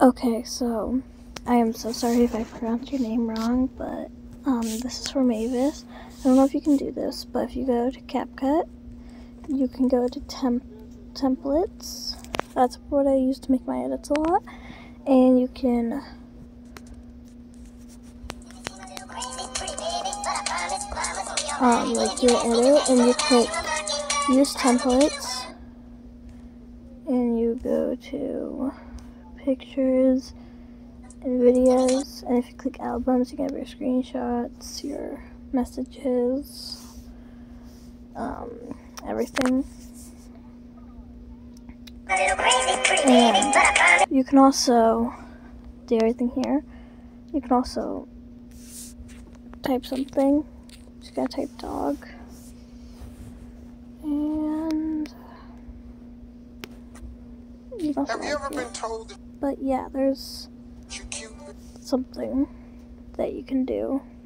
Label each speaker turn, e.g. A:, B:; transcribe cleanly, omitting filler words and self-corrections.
A: Okay, so I am so sorry if I pronounced your name wrong, but this is for Mavis. I don't know if you can do this, but if you go to CapCut, you can go to templates. That's what I use to make my edits a lot. And you can like do an edit, and you click use templates, and you go to pictures and videos, and if you click albums, you can have your screenshots, your messages, everything. And you can also do everything here. You can also type something. Just gotta type dog. And you can also
B: have you ever been told?
A: But yeah, there's something that you can do.